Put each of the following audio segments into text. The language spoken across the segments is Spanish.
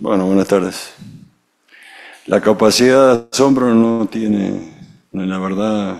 Bueno, buenas tardes. La capacidad de asombro no tiene, la verdad,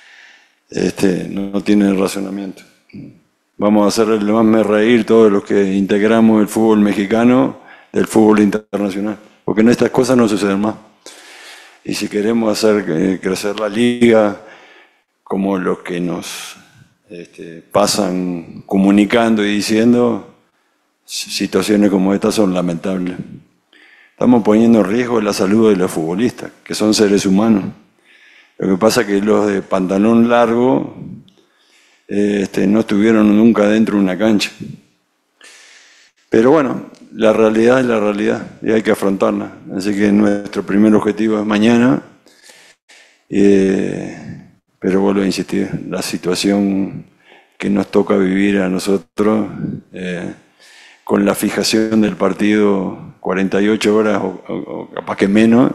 no tiene razonamiento. Vamos a hacerle más reír todos los que integramos el fútbol mexicano del fútbol internacional, porque en estas cosas no suceden más. Y si queremos hacer crecer la liga, como los que nos pasan comunicando y diciendo, situaciones como estas son lamentables. Estamos poniendo en riesgo la salud de los futbolistas, que son seres humanos. Lo que pasa es que los de pantalón largo no estuvieron nunca dentro de una cancha. Pero bueno, la realidad es la realidad y hay que afrontarla. Así que nuestro primer objetivo es mañana. Pero vuelvo a insistir, la situación que nos toca vivir a nosotros, con la fijación del partido 48 horas o capaz que menos,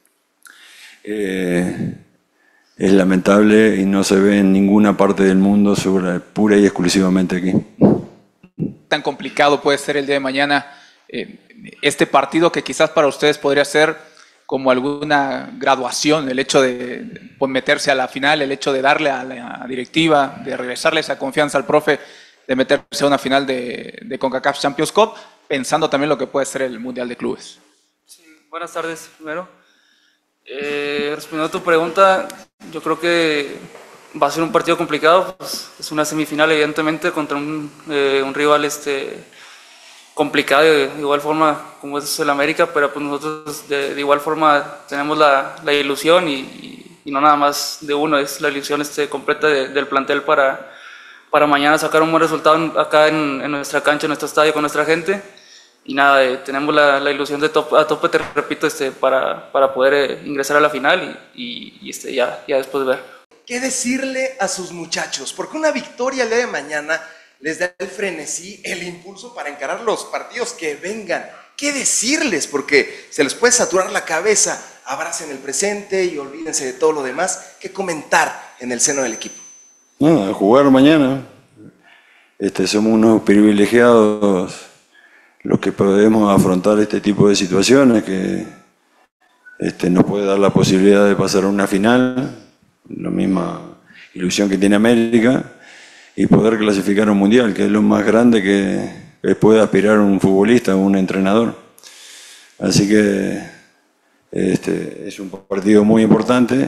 es lamentable y no se ve en ninguna parte del mundo, pura y exclusivamente aquí. Tan complicado puede ser el día de mañana este partido, que quizás para ustedes podría ser como alguna graduación, el hecho de meterse a la final, el hecho de darle a la directiva, de regresarle esa confianza al profe, de meterse a una final de CONCACAF Champions Cup, pensando también lo que puede ser el Mundial de Clubes. Sí, buenas tardes, primero. Respondiendo a tu pregunta, yo creo que va a ser un partido complicado, pues es una semifinal evidentemente contra un rival complicado de igual forma como es el América, pero pues nosotros de igual forma tenemos la ilusión y no nada más de uno, es la ilusión completa del plantel para mañana sacar un buen resultado acá en nuestra cancha, en nuestro estadio, con nuestra gente. Y nada, tenemos la ilusión a tope, te repito, para poder ingresar a la final y ya después ver. ¿Qué decirle a sus muchachos? Porque una victoria el día de mañana les da el frenesí, el impulso para encarar los partidos que vengan. ¿Qué decirles? Porque se les puede saturar la cabeza. Abracen el presente y olvídense de todo lo demás. ¿Qué comentar en el seno del equipo? No, a jugar mañana. Somos unos privilegiados los que podemos afrontar este tipo de situaciones que nos puede dar la posibilidad de pasar a una final, la misma ilusión que tiene América, y poder clasificar a un mundial, que es lo más grande que puede aspirar un futbolista o un entrenador. Así que es un partido muy importante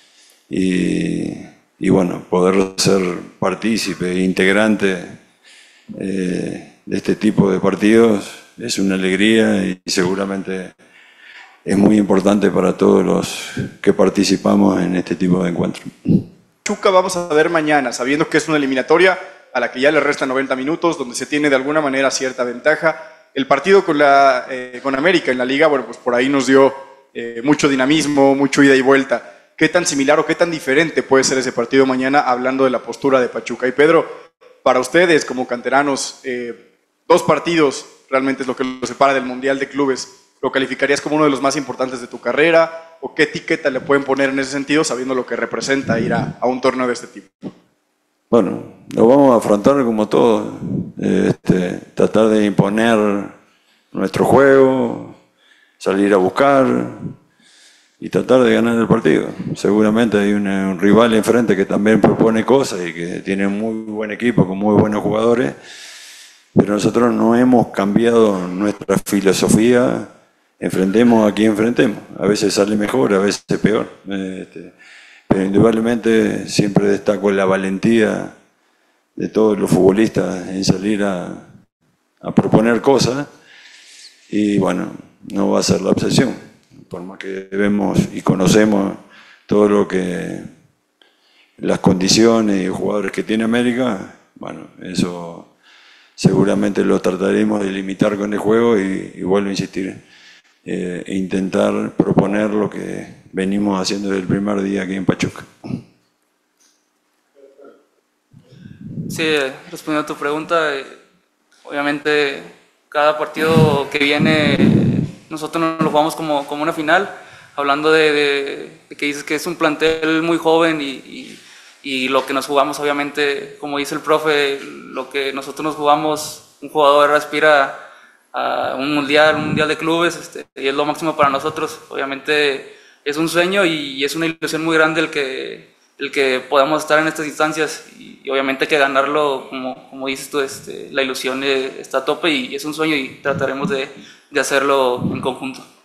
y bueno, poder ser partícipe e integrante de este tipo de partidos es una alegría y seguramente es muy importante para todos los que participamos en este tipo de encuentros. Pachuca vamos a ver mañana, sabiendo que es una eliminatoria a la que ya le restan 90 minutos, donde se tiene de alguna manera cierta ventaja. El partido con América en la Liga, bueno, pues por ahí nos dio mucho dinamismo, mucho ida y vuelta. ¿Qué tan similar o qué tan diferente puede ser ese partido mañana, hablando de la postura de Pachuca? Y Pedro, para ustedes como canteranos, 2 partidos realmente es lo que los separa del Mundial de Clubes. ¿Lo calificarías como uno de los más importantes de tu carrera? ¿O qué etiqueta le pueden poner en ese sentido, sabiendo lo que representa ir a un torneo de este tipo? Bueno, lo vamos a afrontar como todo. Tratar de imponer nuestro juego, salir a buscar y tratar de ganar el partido. Seguramente hay un rival enfrente que también propone cosas y que tiene un muy buen equipo con muy buenos jugadores, pero nosotros no hemos cambiado nuestra filosofía. Enfrentemos a quien enfrentemos. A veces sale mejor, a veces peor. Pero indudablemente siempre destaco la valentía de todos los futbolistas en salir a proponer cosas y bueno, no va a ser la obsesión. Por más que vemos y conocemos todo lo que las condiciones y jugadores que tiene América, bueno, eso seguramente lo trataremos de limitar con el juego y vuelvo a insistir, intentar proponer lo que venimos haciendo desde el primer día aquí en Pachuca. Sí, respondiendo a tu pregunta, obviamente cada partido que viene nosotros nos lo jugamos como una final, hablando de que dices que es un plantel muy joven y lo que nos jugamos, obviamente, como dice el profe, lo que nosotros nos jugamos, un jugador aspira a un mundial de clubes, y es lo máximo para nosotros. Obviamente es un sueño y es una ilusión muy grande el que podamos estar en estas instancias y obviamente hay que ganarlo, como dices tú, la ilusión está a tope y es un sueño y trataremos de hacerlo en conjunto.